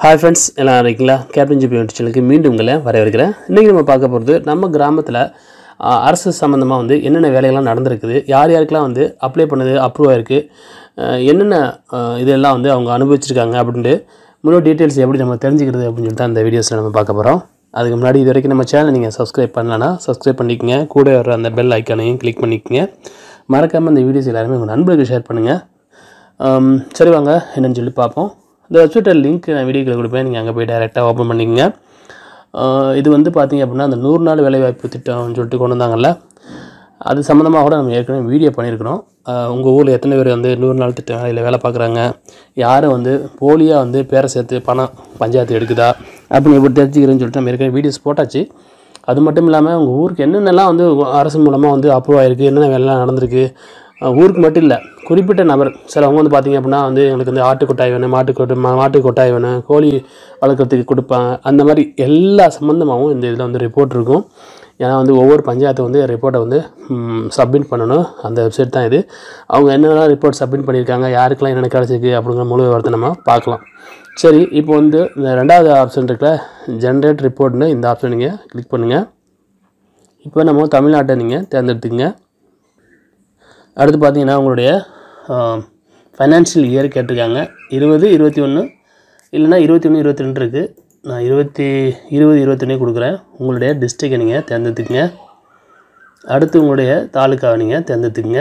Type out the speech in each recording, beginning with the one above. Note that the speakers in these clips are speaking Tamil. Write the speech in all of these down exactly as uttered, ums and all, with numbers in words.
Hi friends, எல்லாம் இருக்கீங்களா? கேப்டன் ஜிபி சேனலுக்கு மீண்டும் உங்களை வரவேற்கிறேன். இன்னைக்கு நம்ம பார்க்க போறது நம்ம கிராமத்துல அரசு சம்பந்தமா வந்து என்னென்ன வேலைகள்லாம் நடந்துருக்குது, யார் யாருக்கெல்லாம் வந்து அப்ளை பண்ணது அப்ரூவ் ஆயிருக்கு, என்னென்ன இதெல்லாம் வந்து அவங்க அனுபவிச்சிருக்காங்க அப்படினு முழு டீடைல்ஸ் எப்படி நம்ம தெரிஞ்சுக்கிறது அப்படினு சொல்லிட்டு அந்த வீடியோஸ்ல நம்ம பார்க்க போறோம். அதுக்கு முன்னாடி இது வரைக்கும் நம்ம சேனலை நீங்க Subscribe பண்ணலனா Subscribe பண்ணிக்கங்க. கூட வர அந்த பெல் ஐகானையும் கிளிக் பண்ணிக்கங்க. மறக்காம இந்த வீடியோஸ் எல்லாரும் உங்க நண்பர்களுக்கு ஷேர் பண்ணுங்க. சரி வாங்க என்னன்னு சொல்லி பாப்போம். இந்த வெப்சைட் லிங்க் நான் வீடியோக்குள்ள கொடுப்பேன், நீங்க அங்க போய் டைரக்டா ஓபன் பண்ணிக்கங்க. இது வந்து பாத்தீங்க அப்படினா அந்த நூறு நாள் வேலை வாய்ப்பு திட்டம்னு சொல்லிட்டு கொண்டு வந்தாங்கல்ல, அது சம்பந்தமா கூட நம்ம ஏற்கனவே வீடியோ பண்ணியிருக்கோம். உங்க ஊர்ல எத்தனை பேர் வந்து நூறு நாள் திட்டத்துல வேலை பார்க்கறாங்க, யாரை வந்து போலியா வந்து பேரை சேர்த்து பணம் பஞ்சாயத்து எடுக்குதா அப்படி எப்படி தெரிஞ்சுக்கிறேன்னு சொல்லிட்டு நம்ம ஏற்கனவே வீடியோஸ் போட்டாச்சு. அது மட்டும் இல்லாம உங்க ஊருக்கு என்னென்னலாம் வந்து அரசு மூலமா வந்து அப்ரூவ் ஆயிருக்கு, என்னென்ன வேலைலாம் நடந்துருக்கு, ஊருக்கு மட்டும் இல்லை குறிப்பிட்ட நபர் சிலவங்க வந்து பார்த்தீங்க அப்படின்னா வந்து எங்களுக்கு வந்து ஆட்டு கொட்டாய் வேணும், மாட்டு கொட்டை மாட்டு கொட்டாய் வேணும், கோழி வளர்க்குறதுக்கு கொடுப்பாங்க, அந்த மாதிரி எல்லா சம்மந்தமாகவும் இந்த இதில் வந்து ரிப்போர்ட் இருக்கும். ஏன்னா வந்து ஒவ்வொரு பஞ்சாயத்தை வந்து ரிப்போர்ட்டை வந்து சப்மிட் பண்ணணும். அந்த வெப்சைட் தான் இது. அவங்க என்னென்னலாம் ரிப்போர்ட் சப்மிட் பண்ணியிருக்காங்க, யாருக்கெல்லாம் என்னென்ன கிடச்சிருக்கு அப்படிங்கிற முழு விவரத்தை நம்ம பார்க்கலாம். சரி, இப்போ வந்து இந்த ரெண்டாவது ஆப்ஷன் இருக்குல்ல, ஜென்ரேட் ரிப்போர்ட்னு, இந்த ஆப்ஷன் நீங்கள் கிளிக் பண்ணுங்கள். இப்போ நம்ம தமிழ்நாட்டை நீங்கள் தேர்ந்தெடுத்துங்க. அடுத்து பார்த்தீங்கன்னா உங்களுடைய ஃபைனான்ஷியல் இயர் கேட்டிருக்காங்க. இருபது இருபத்தி ஒன்று இல்லைனா இருபத்தி ஒன்று இருபத்தி ரெண்டு இருக்குது. நான் இருபத்தி இருபது இருபத்தொன்னே கொடுக்குறேன். உங்களுடைய டிஸ்ட்ரிக்டை நீங்கள் தேர்ந்தெடுத்துக்கங்க. அடுத்து உங்களுடைய தாலுக்காவை நீங்கள் தேர்ந்தெடுத்துக்கங்க.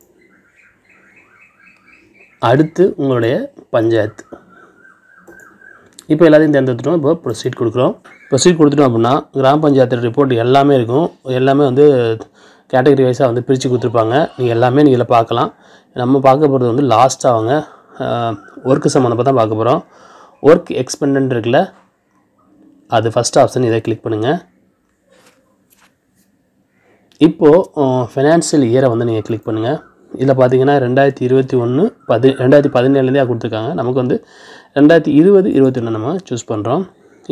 அடுத்து உங்களுடைய பஞ்சாயத்து. இப்போ எல்லாத்தையும் தேர்ந்தெடுத்துட்டோம். இப்போ ப்ரொசீட் கொடுக்குறோம். ப்ரொசீட் கொடுத்துட்டோம் அப்படின்னா கிராம பஞ்சாயத்து ரிப்போர்ட் எல்லாமே இருக்கும். எல்லாமே வந்து கேட்டகரி வைஸாக வந்து பிரித்து கொடுத்துருப்பாங்க. நீங்கள் எல்லாமே நீங்கள் இதில் பார்க்கலாம். நம்ம பார்க்க போகிறது வந்து லாஸ்ட்டாக அவங்க ஒர்க்கு சம்மந்தமாக தான் பார்க்க போகிறோம். ஒர்க் எக்ஸ்பெண்டன்ட் இருக்குல்ல, அது ஃபஸ்ட் ஆப்ஷன், இதை கிளிக் பண்ணுங்கள். இப்போது ஃபைனான்ஷியல் இயரை வந்து நீங்கள் கிளிக் பண்ணுங்கள். இதில் பார்த்தீங்கன்னா ரெண்டாயிரத்தி இருபத்தி ஒன்று பதி ரெண்டாயிரத்தி பதினேழுலேருந்தே கொடுத்துருக்காங்க. நமக்கு வந்து ரெண்டாயிரத்தி இருபது இருபத்தி ஒன்று நம்ம சூஸ் பண்ணுறோம்.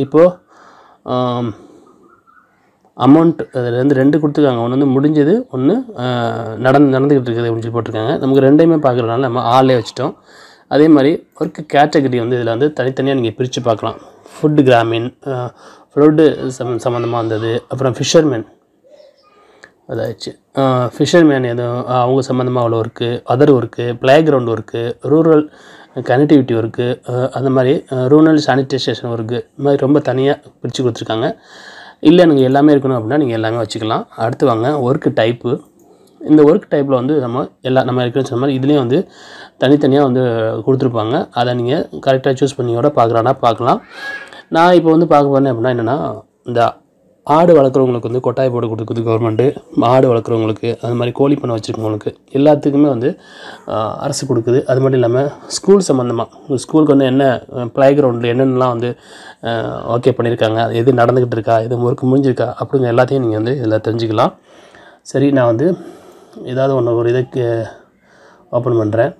இப்போது அமௌண்ட் அதுலேருந்து ரெண்டு கொடுத்துருக்காங்க. ஒன்று வந்து முடிஞ்சது, ஒன்று நடந்து நடந்துக்கிட்டு இருக்குது அப்படின்னு சொல்லி போட்டிருக்காங்க. நமக்கு ரெண்டையுமே பார்க்குறதுனால நம்ம ஆளே வச்சுட்டோம். அதே மாதிரி ஒர்க் கேட்டகரி வந்து இதில் வந்து தனித்தனியாக நீங்கள் பிரித்து பார்க்கலாம். ஃபுட்டு கிராமின், ஃப்ளட்டு சம் சம்மந்தமாக வந்தது, அப்புறம் ஃபிஷர்மேன் அதாச்சு ஃபிஷர்மேன் எதுவும் அவங்க சம்மந்தமாக அவ்வளோ work, other work, playground work, rural connectivity work, அந்த மாதிரி ரூரல் சானிடைசேஷன் ஒர்க்கு, இந்த மாதிரி ரொம்ப தனியாக பிரித்து கொடுத்துருக்காங்க. இல்லை நீங்கள் எல்லாமே இருக்கணும் அப்படின்னா நீங்கள் எல்லாமே வச்சுக்கலாம். அடுத்து வாங்க ஒர்க்கு டைப்பு. இந்த ஒர்க் டைப்பில் வந்து நம்ம எல்லா நம்ம இருக்குன்னு சொன்ன மாதிரி இதுலேயும் வந்து தனித்தனியாக வந்து கொடுத்துருப்பாங்க. அதை நீங்கள் கரெக்டாக சூஸ் பண்ணி கூட பார்க்குறானா பார்க்கலாம். நான் இப்போ வந்து பார்க்க போகிறேன் அப்படின்னா என்னென்னா, இந்த ஆடு வளர்க்குறவங்களுக்கு வந்து கொட்டாய் போட்டு கொடுக்குறது கவர்மெண்ட்டு, ஆடு வளர்க்குறவங்களுக்கு, அது மாதிரி கோழி பண்ணை வச்சுருக்கவங்களுக்கு எல்லாத்துக்குமே வந்து அரசு கொடுக்குது. அது மட்டும் இல்லாமல் ஸ்கூல் சம்மந்தமாக ஸ்கூலுக்கு வந்து என்ன ப்ளே கிரவுண்டில் என்னென்னலாம் வந்து ஓகே பண்ணியிருக்காங்க, எது நடந்துக்கிட்டு இருக்கா, எது ஒர்க் முடிஞ்சிருக்கா அப்படிங்கிற எல்லாத்தையும் நீங்கள் வந்து இதில் தெரிஞ்சுக்கலாம். சரி, நான் வந்து ஏதாவது ஒன்று ஒரு இதுக்கு ஓப்பன் பண்ணுறேன்.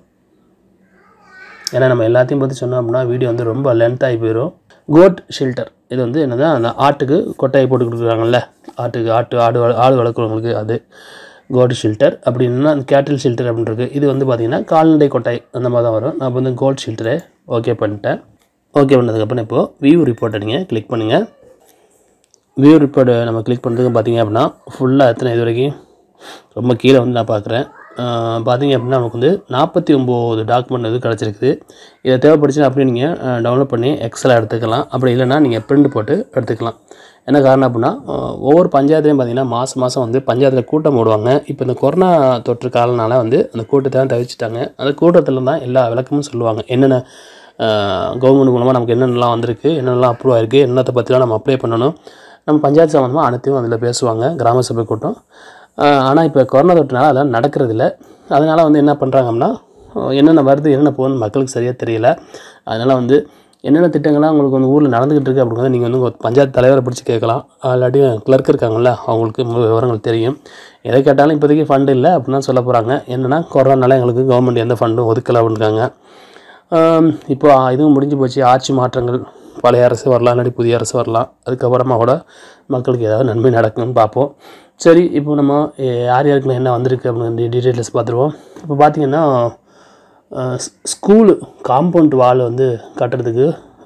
ஏன்னா நம்ம எல்லாத்தையும் பற்றி சொன்னோம் அப்படின்னா வீடியோ வந்து ரொம்ப லென்த்தாகி போயிடும். கோட் ஷெல்டர், இது வந்து என்னதான் அந்த ஆட்டுக்கு கொட்டையை போட்டு கொடுக்குறாங்கல்ல, ஆட்டுக்கு ஆட்டு ஆடு ஆடு வளர்க்குறவங்களுக்கு அது கோட் ஷெல்டர். அப்படின்னா அந்த கேட்டில் ஷெல்டர் அப்படின்றது இது வந்து பார்த்திங்கன்னா கால்நடை கொட்டை அந்த மாதிரி தான் வரும். நான் வந்து கோட் ஷெல்டரை ஓகே பண்ணிட்டேன். ஓகே பண்ணதுக்கப்புறம் இப்போது வியூ ரிப்போர்ட்டை நீங்கள் கிளிக் பண்ணுங்கள். வியூ ரிப்போர்ட்டை நம்ம கிளிக் பண்ணுறதுக்கு பார்த்திங்க அப்படின்னா ஃபுல்லாக எத்தனை இது வரைக்கும் ரொம்ப கீழே வந்து நான் பார்க்குறேன். பார்த்திங்க அப்படின்னா நமக்கு வந்து நாற்பத்தி ஒம்பது டாக்குமெண்ட் வந்து கிடச்சிருக்குது. இதை தேவைப்படுச்சுன்னா அப்படியே நீங்கள் டவுன்லோட் பண்ணி எக்ஸலாக எடுத்துக்கலாம். அப்படி இல்லைனா நீங்கள் பிரிண்ட் போட்டு எடுத்துக்கலாம். என்ன காரணம் அப்படின்னா ஒவ்வொரு பஞ்சாயத்துலையும் பார்த்திங்கன்னா மாதம் மாதம் வந்து பஞ்சாயத்தில் கூட்டம் போடுவாங்க. இப்போ இந்த கொரோனா தொற்று காலனால வந்து அந்த கூட்டத்தை தவிர்த்துட்டாங்க. அந்த கூட்டத்தில் தான் எல்லா விளக்கமும் சொல்லுவாங்க. என்னென்ன கவர்மெண்ட் மூலமாக நமக்கு என்னென்னலாம் வந்திருக்கு, என்னென்னலாம் அப்ரூவ் ஆகிருக்கு, என்னத்தை பற்றிலாம் நம்ம அப்ளை பண்ணணும், நம்ம பஞ்சாயத்து சம்மந்தமாக அனைத்தையும் அதில் பேசுவாங்க, கிராம சபை கூட்டம். ஆனால் இப்போ கொரோனா தொற்றுனால அதெல்லாம் நடக்கிறதில்ல. அதனால் வந்து என்ன பண்ணுறாங்க அப்படின்னா என்னென்ன வருது என்னென்ன போகணுன்னு மக்களுக்கு சரியாக தெரியல. அதனால் வந்து என்னென்ன திட்டங்கள்லாம் உங்களுக்கு வந்து ஊரில் நடந்துக்கிட்டு இருக்குது அப்படிங்கிறத நீங்கள் வந்து பஞ்சாயத்து தலைவரை பிடிச்சி கேட்கலாம். ஆல்ரெடி கிளர்க் இருக்காங்கள்ல, அவங்களுக்கு முழு விவரங்கள் தெரியும். எதை கேட்டாலும் இப்போதைக்கு ஃபண்டு இல்லை அப்படின்னு தான் சொல்ல போகிறாங்க. என்னென்னா கொரோனானால எங்களுக்கு கவர்மெண்ட் எந்த ஃபண்டும் ஒதுக்கலை அப்படின்றாங்க. இப்போ இதுவும் முடிஞ்சு போச்சு. ஆட்சி மாற்றங்கள், பழைய அரசு வரலாம், இல்லாட்டி புதிய அரசு வரலாம். அதுக்கப்புறமா கூட மக்களுக்கு ஏதாவது நன்மை நடக்கும்னு பார்ப்போம். சரி, இப்போ நம்ம யார் யாருக்குலாம் என்ன வந்திருக்கு அப்படிங்கிற டீட்டெயில்ஸ் பார்த்துருவோம். இப்போ பார்த்திங்கன்னா ஸ்கூலு காம்பவுண்ட் வால் வந்து கட்டுறதுக்கு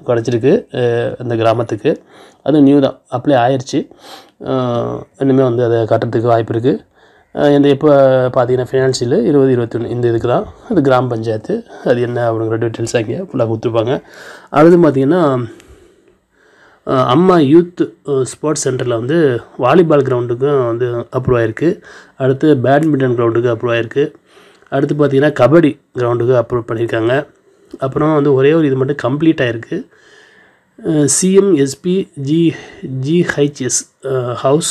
கிடச்சிருக்கு அந்த கிராமத்துக்கு. அதுவும் நியூ தான், அப்ளை ஆயிடுச்சு. இனிமேல் வந்து அதை கட்டுறதுக்கு வாய்ப்பு இருக்குது. இந்த இப்போ பார்த்தீங்கன்னா ஃபினான்ஷியல் இருபது இருபத்தொன்று இந்த இதுக்கு தான். அது கிராம பஞ்சாயத்து, அது என்ன அப்படிங்கிற டீட்டெயில்ஸ் அங்கே ஃபுல்லாக கொடுத்துருப்பாங்க. அடுத்து பார்த்திங்கன்னா அம்மா யூத் ஸ்போர்ட்ஸ் சென்டரில் வந்து வாலிபால் கிரவுண்டுக்கும் வந்து அப்ரூவ் ஆகிருக்கு. அடுத்து பேட்மிண்டன் கிரவுண்டுக்கு அப்ரூவ் ஆகிருக்கு. அடுத்து பார்த்திங்கன்னா கபடி கிரவுண்டுக்கு அப்ரூவ் பண்ணியிருக்காங்க. அப்புறம் வந்து ஒரே ஒரு இது மட்டும் கம்ப்ளீட் ஆகிருக்கு. CMSP G GHS house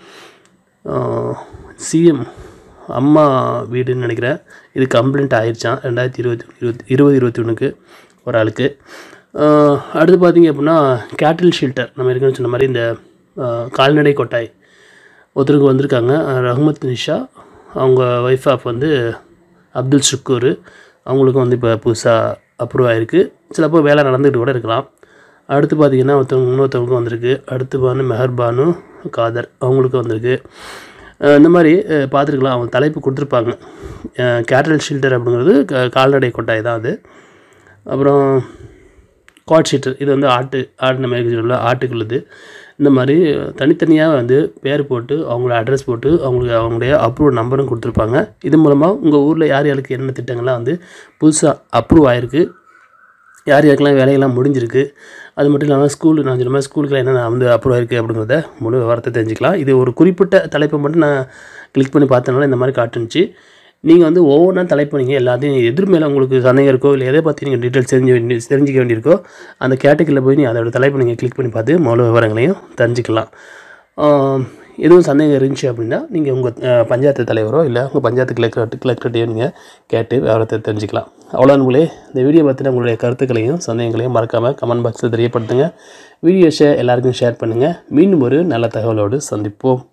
CM அம்மா வீடுன்னு நினைக்கிறேன். இது கம்ப்ளீட் ஆயிடுச்சான் ரெண்டாயிரத்தி இருபத்தி இருபத்தி இருபது இருபத்தி ஒன்றுக்கு ஒரு ஆளுக்கு. அடுத்து பார்த்திங்க அப்படின்னா கேட்டில் ஷெல்டர், நம்ம ஏற்கனவே சொன்ன மாதிரி இந்த கால்நடை கொட்டாய் ஒருத்தருக்கு வந்திருக்காங்க. ரஹ்மத் நிஷா, அவங்க ஒய்ஃப் ஆஃப் வந்து அப்துல் ஷுக்கூர், அவங்களுக்கும் வந்து இப்போ புதுசாக அப்ரூவ் ஆகிருக்கு. சிலப்போ வேலை நடந்துக்கிட்டு கூட இருக்கலாம். அடுத்து பார்த்திங்கன்னா ஒருத்தவங்க இன்னொருத்தவங்களுக்கும் வந்திருக்கு. அடுத்து பானு மெஹர்பானு காதர், அவங்களுக்கும் வந்திருக்கு. இந்த மாதிரி பார்த்துருக்கலாம். அவங்க தலைப்பு கொடுத்துருப்பாங்க. கேட்டில் ஷெல்டர் அப்படிங்கிறது கால்நடை கொட்டாய் தான் அது. அப்புறம் காட் ஷீட்டர், இது வந்து ஆட்டு ஆடு நம்ம சொல்ல ஆட்டுக்குள்ளது. இந்த மாதிரி தனித்தனியாக வந்து பேர் போட்டு அவங்களோட அட்ரஸ் போட்டு அவங்களுக்கு அவங்களுடைய அப்ரூவ் நம்பரும் கொடுத்துருப்பாங்க. இது மூலமாக உங்கள் ஊரில் யார் யாருக்கு என்னென்ன திட்டங்கள்லாம் வந்து புதுசாக அப்ரூவ் ஆகிருக்கு, யார் யாருக்கெல்லாம் வேலையெல்லாம் முடிஞ்சிருக்கு, அது மட்டும் இல்லாமல் ஸ்கூலு நான் சொன்ன மாதிரி ஸ்கூலுக்குலாம் என்னென்ன வந்து அப்ரூவ் ஆகிருக்கு அப்படிங்கிறத முழு விவரத்தை தெரிஞ்சுக்கலாம். இது ஒரு குறிப்பிட்ட தலைப்பை மட்டும் நான் கிளிக் பண்ணி பார்த்தனால இந்த மாதிரி காட்டுனுச்சு. நீங்கள் வந்து ஒவ்வொன்றா தலைப்பு நீங்கள் எல்லாத்தையும் எதிர் மேலே உங்களுக்கு சந்தேகம் இருக்கோ இல்லை எதை பற்றி நீங்கள் டீட்டெயில்ஸ் தெரிஞ்சு வேண்டி தெரிஞ்சிக்க வேண்டியிருக்கோ அந்த கேட்டகரியில் போய் நீங்கள் அதோட தலைப்பு நீங்கள் கிளிக் பண்ணி பார்த்து முழு விவரங்களையும் தெரிஞ்சுக்கலாம். எதுவும் சந்தேகம் இருந்துச்சு அப்படின்னா நீங்கள் உங்கள் பஞ்சாயத்து தலைவரோ இல்லை உங்கள் பஞ்சாயத்து கலெக்டர் கலெக்டர்கிட்டையோ நீங்கள் கேட்டு விவரத்தை தெரிஞ்சுக்கலாம். அவ்வளோ உங்களே இந்த வீடியோ பற்றின உங்களுடைய கருத்துக்களையும் சந்தேகங்களையும் மறக்காமல் கமெண்ட் பாக்ஸில் தெரியப்படுத்துங்க. வீடியோஸை எல்லாருக்கும் ஷேர் பண்ணுங்கள். மீண்டும் ஒரு நல்ல தகவலோடு சந்திப்போம்.